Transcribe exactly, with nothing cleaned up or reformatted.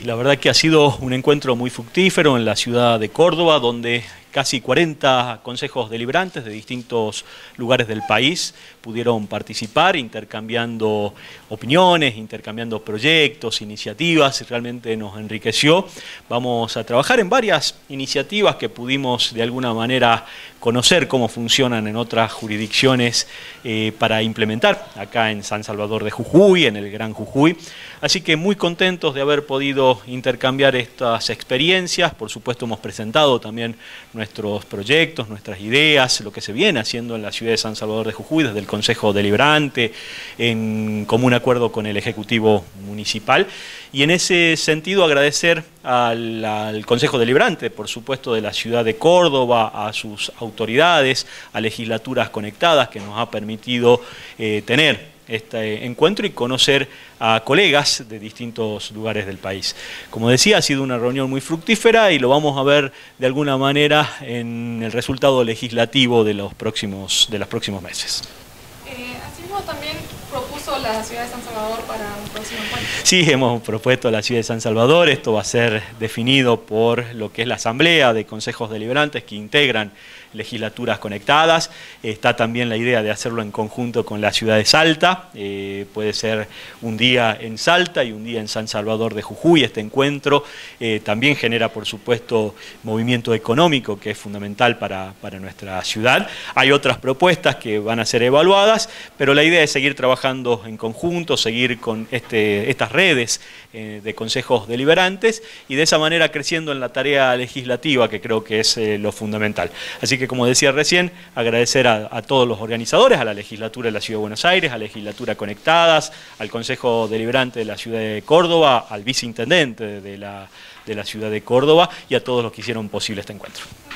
La verdad que ha sido un encuentro muy fructífero en la ciudad de Córdoba, donde casi cuarenta consejos deliberantes de distintos lugares del país pudieron participar, intercambiando opiniones, intercambiando proyectos, iniciativas. Realmente nos enriqueció. Vamos a trabajar en varias iniciativas que pudimos de alguna manera conocer cómo funcionan en otras jurisdicciones eh, para implementar acá en San Salvador de Jujuy, en el Gran Jujuy. Así que muy contentos de haber podido intercambiar estas experiencias. Por supuesto hemos presentado también nuestros proyectos, nuestras ideas, lo que se viene haciendo en la ciudad de San Salvador de Jujuy desde el Consejo Deliberante, en común acuerdo con el Ejecutivo Municipal. Y en ese sentido agradecer al, al Consejo Deliberante, por supuesto de la ciudad de Córdoba, a sus autoridades, a legislaturas conectadas que nos ha permitido eh, tener este encuentro y conocer a colegas de distintos lugares del país. Como decía, ha sido una reunión muy fructífera y lo vamos a ver de alguna manera en el resultado legislativo de los próximos, de los próximos meses. Eh, asimismo también propuso la ciudad de San Salvador para un próximo encuentro. Sí, hemos propuesto la ciudad de San Salvador. Esto va a ser definido por lo que es la asamblea de consejos deliberantes que integran legislaturas conectadas. Está también la idea de hacerlo en conjunto con la ciudad de Salta. Eh, puede ser un día en Salta y un día en San Salvador de Jujuy. Este encuentro eh, también genera, por supuesto, movimiento económico que es fundamental para, para nuestra ciudad. Hay otras propuestas que van a ser evaluadas, pero la idea es seguir trabajando en conjunto, seguir con este, estas redes eh, de consejos deliberantes y de esa manera creciendo en la tarea legislativa, que creo que es eh, lo fundamental. Así que, como decía recién, agradecer a, a todos los organizadores, a la legislatura de la Ciudad de Buenos Aires, a la legislatura Conectadas, al Consejo Deliberante de la Ciudad de Córdoba, al viceintendente de la, de la Ciudad de Córdoba y a todos los que hicieron posible este encuentro.